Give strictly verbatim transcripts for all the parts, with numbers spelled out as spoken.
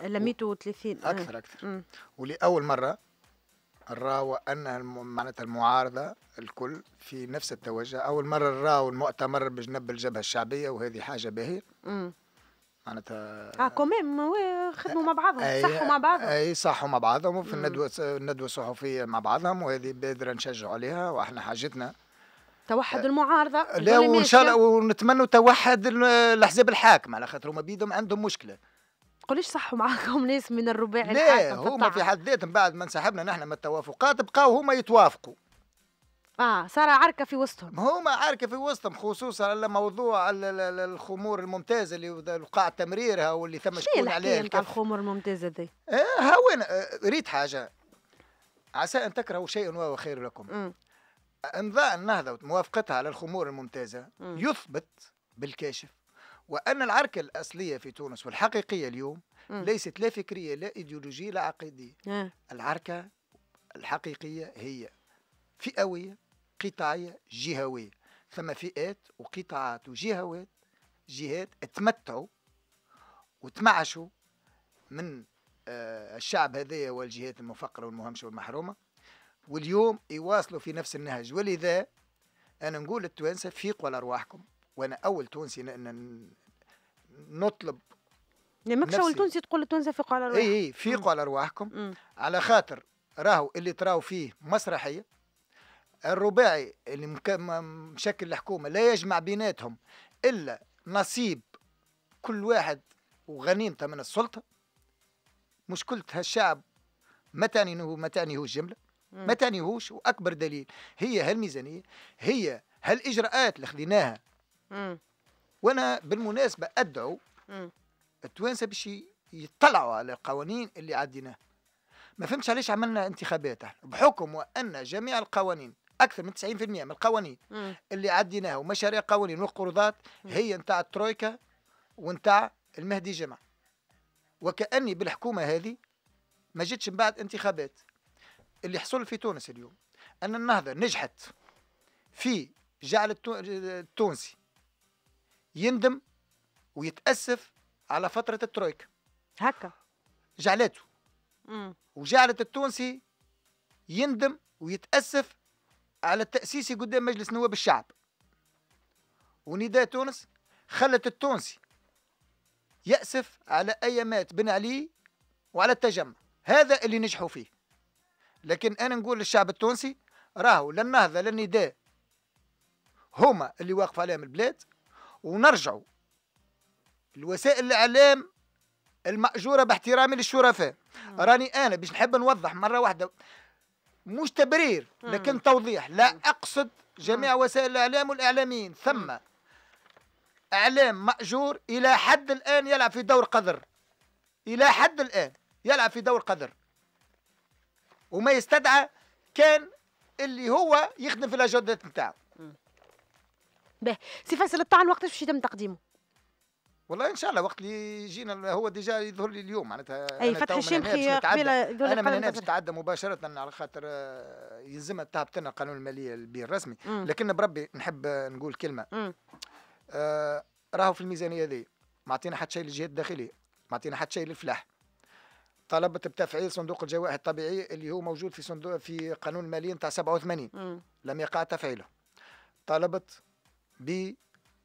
لا مئة وثلاثين اكثر اكثر. ولاول مره نراو ان الم- معناتها المعارضه الكل في نفس التوجه، اول مره نراو المؤتمر بجنب الجبهه الشعبيه، وهذه حاجه باهيه. معناتها اه كوميم خدموا مع بعضهم، صحوا مع بعضهم. اي صحوا مع بعضهم، وفي الندوه الندوه الصحفيه مع بعضهم، وهذه بادره نشجعوا عليها، واحنا حاجتنا توحد المعارضه. لا وان شاء الله ونتمنوا توحد الاحزاب الحاكمه، على خاطر هما بيدهم عندهم مشكله. قوليش صحوا معاكم ناس من الرباعي لا الحاكم؟ هما في حد ذاتهم بعد ما انسحبنا نحن من التوافقات بقاو هما يتوافقوا. اه صار عركه في وسطهم. هما عركه في وسطهم، خصوصا على موضوع الخمور الممتازه اللي وقع تمريرها واللي ثم شكون عليه الكف. الخمور الممتازه دي اه هاوين ريت حاجه، عسى ان تكرهوا شيئا وهو خير لكم. م. امضاء النهضه وموافقتها على الخمور الممتازه م. يثبت بالكاشف وان العركه الاصليه في تونس والحقيقيه اليوم م. ليست لا فكريه لا ايديولوجيه لا عقيديه. م. العركه الحقيقيه هي فئويه قطاعيه جهويه، ثم فئات وقطاعات وجهوات جهات تمتعوا وتمعشوا من آه الشعب هذايا والجهات المفقره والمهمشه والمحرومه، واليوم يواصلوا في نفس النهج. ولذا انا نقول للتوانسه فيقوا على ارواحكم، وانا اول تونسي نطلب يعني ماكش اول تونسي تقول للتوانسه فيقوا على ارواحكم. اي فيقوا على ارواحكم، على خاطر راهو اللي تراو فيه مسرحيه. الرباعي اللي مشكل الحكومه لا يجمع بيناتهم الا نصيب كل واحد وغنيمته من السلطه. مشكلة هالشعب ما تعنيه ما تعنيهوش جمله، ما تعنيهوش. واكبر دليل هي هالميزانيه، هي هالاجراءات اللي خذيناها. وانا بالمناسبه ادعو التوانسه باش يطلعوا على القوانين اللي عديناها. ما فهمتش علاش عملنا انتخابات احنا بحكم وان جميع القوانين اكثر من تسعين بالمئة من القوانين م. اللي عديناها ومشاريع قوانين والقروضات هي نتاع الترويكا ونتاع المهدي جمع. وكأني بالحكومة هذه ما جتش من بعد انتخابات. اللي حصل في تونس اليوم أن النهضة نجحت في جعل التونسي يندم ويتأسف على فترة الترويكا هكا جعلته م. وجعلت التونسي يندم ويتأسف على التأسيس قدام مجلس نواب الشعب. ونداء تونس خلت التونسي يأسف على أيامات بن علي وعلى التجمع. هذا اللي نجحوا فيه. لكن أنا نقول للشعب التونسي راهو لا النهضة لا النداء هما اللي واقف عليهم البلاد، ونرجعوا الوسائل الإعلام المأجورة باحترامي للشرفاء. راني أنا باش نحب نوضح مرة واحدة، مش تبرير لكن توضيح، لا أقصد جميع وسائل الإعلام والإعلاميين. ثم إعلام مأجور إلى حد الآن يلعب في دور قذر، إلى حد الآن يلعب في دور قذر، وما يستدعى كان اللي هو يخدم في الأجندات نتاعو. باهي سي فيصل، الطعن وقت باش يتم تقديمه؟ والله ان شاء الله وقت اللي يجينا، هو ديجا يظهر لي اليوم معناتها. اي فتح الشمخي قبيله انا ما ننافس نتعدى مباشره على خاطر يلزمها تهبط لنا القانون الماليه البير الرسمي. م. لكن بربي نحب نقول كلمه. آه راهو في الميزانيه ذي ما عطينا حتى شيء للجهات الداخليه، ما عطينا حتى شيء للفلاح. طلبت بتفعيل صندوق الجوائح الطبيعيه اللي هو موجود في صندوق في قانون الماليه نتاع سبعة وثمانين. م. لم يقع تفعيله. طلبت ب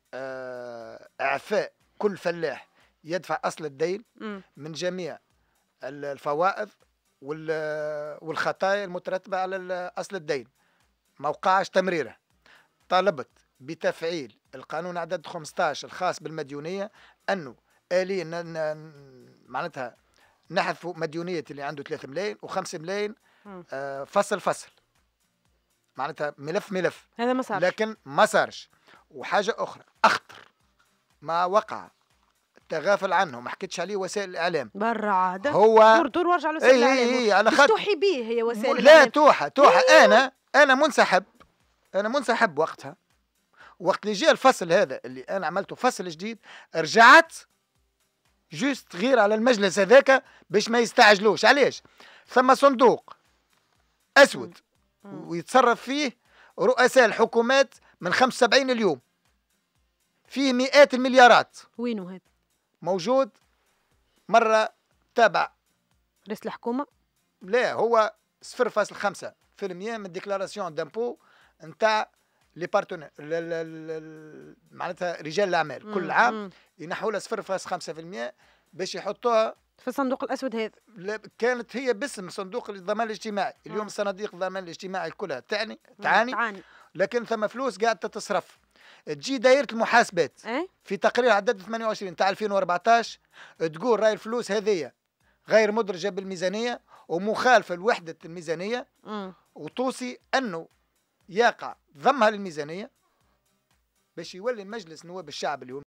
آه اعفاء كل فلاح يدفع أصل الدين م. من جميع الفوائد والخطايا المترتبة على أصل الدين، ما وقعش تمريره. طالبت بتفعيل القانون عدد خمسة عشر الخاص بالمديونية، أنه آلية معناتها نحذفوا مديونية اللي عنده ثلاثة ملايين وخمسة ملايين آه فصل فصل، معناتها ملف ملف. هذا ما صارش، لكن ما صارش. وحاجة أخرى أخطر ما وقع التغافل عنه، ما حكيتش عليه وسائل الاعلام برا عاد هو دور دور وارجع لوسائل ايه الاعلام. ايه على خاطر توحي به هي وسائل لا الاعلام. توحى توحى إيه؟ انا انا منسحب، انا منسحب وقتها. وقت اللي جاء الفصل هذا اللي انا عملته فصل جديد، رجعت جوست غير على المجلس هذاك باش ما يستعجلوش. علاش؟ ثم صندوق اسود م. م. ويتصرف فيه رؤساء الحكومات من خمسة وسبعين اليوم، فيه مئات المليارات. وينو هذا؟ موجود مرة تابع رئيس الحكومه. لا هو صفر فاصل خمسة في المية من ديكلاراسيون دامبو نتاع لي بارتنير معناتها رجال الاعمال كل عام ينحوا لها صفر فاصل خمسة في المية باش يحطوها في الصندوق الاسود هذا. كانت هي باسم صندوق الضمان الاجتماعي. اليوم مم. صناديق الضمان الاجتماعي كلها تعني تعاني, تعاني لكن ثم فلوس قاعده تصرف. تجي دايره المحاسبات أه؟ في تقرير عدد ثمانية وعشرين تاع ألفين وأربعطاش تقول راي الفلوس هذه غير مدرجه بالميزانيه ومخالفه لوحده الميزانيه مم. وتوصي انه يقع ضمها للميزانيه باش يولي المجلس نواب الشعب اليوم